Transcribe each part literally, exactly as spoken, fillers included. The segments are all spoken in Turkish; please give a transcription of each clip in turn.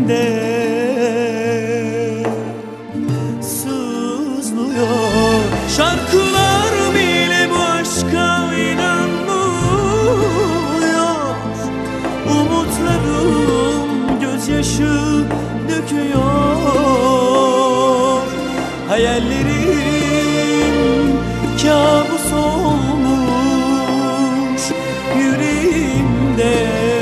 sızlıyor. Şarkılar bile bu aşka inanmıyor. Umutlarım gözyaşı döküyor. Hayallerim kabus olmuş yüreğimde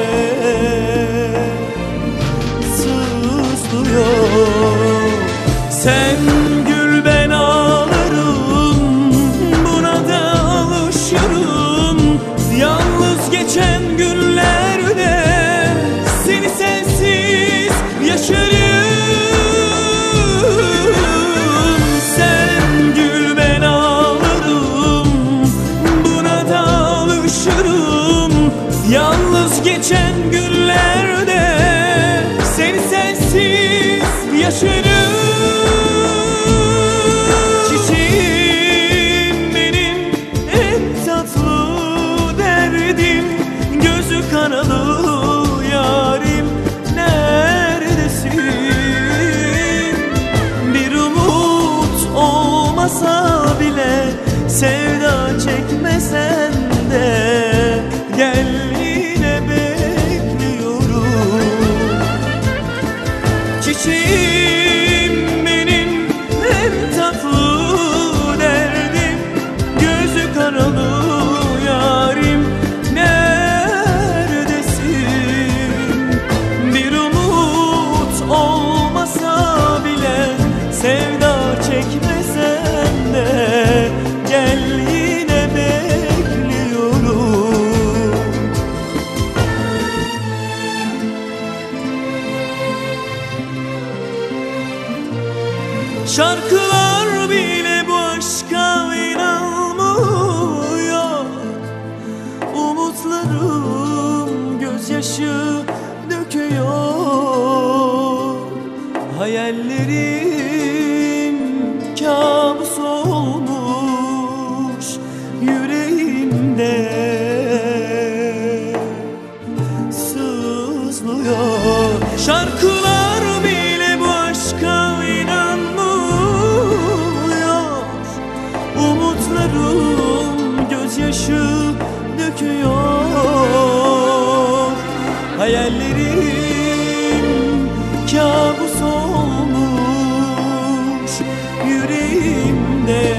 sızlıyor. Sen gül ben ağlarım, buna da alışırım. Yalnız geçen günlerde seni sensiz yaşarım. Sen gül ben ağlarım, buna da alışırım. Yalnız geçen günlerde seni sensiz yaşarım. Çiçeğim benim en tatlı derdim, gözü kanalı yarim neredesin? Bir umut olmasa bile, sevda çekmesen de gel yine bekliyorum. Çiçeğim benim en tatlı derdim, gözü kanalı yarim neredesin? Bir umut olmasa bile, sevda çekmesen de gel yine bekliyorum. Şarkılar bile bu aşka inanmıyor. Umutlarım gözyaşı döküyor. Hayallerim kabus olmuş yüreğimde sızlıyor. Şarkılar bile bu aşka inanmıyor. Umutlarım gözyaşı döküyor. Hayallerim kabus olmuş yüreğimde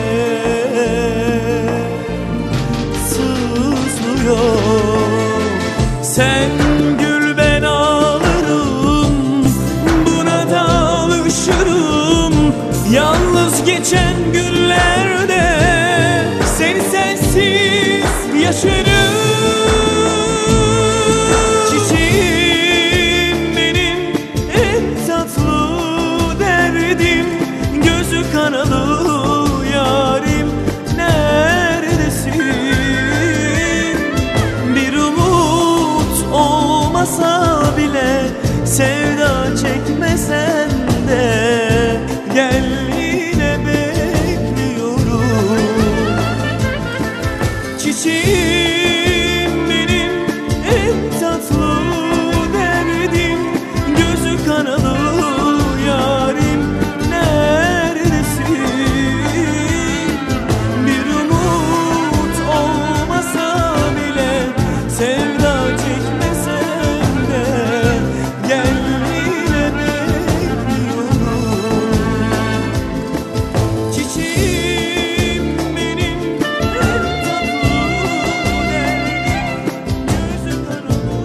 sızlıyor. Sen gül ben ağlarım, buna da alışırım. Yalnız geçen günlerde seni sensiz yaşarım. Çiçeğim benim en tatlı derdim, gözü kanalı yarim neredesin? Bir umut olmasa bile, sevda çekmesen de gel yine bekliyorum. Çiçeğim benim en tatlı derdim, gözü kanalı yarim neredesin? Bir umut olmasa bile, sevda çekmesen de gel yine bekliyorum. Çiçeğim benim en tatlı derdim, gözü kanalı.